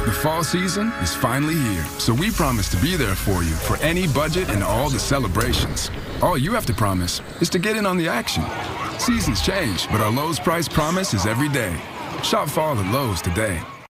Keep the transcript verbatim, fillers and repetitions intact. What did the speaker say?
The fall season is finally here, so we promise to be there for you for any budget and all the celebrations. All you have to promise is to get in on the action. Seasons change, but our Lowe's price promise is every day. Shop fall at Lowe's today.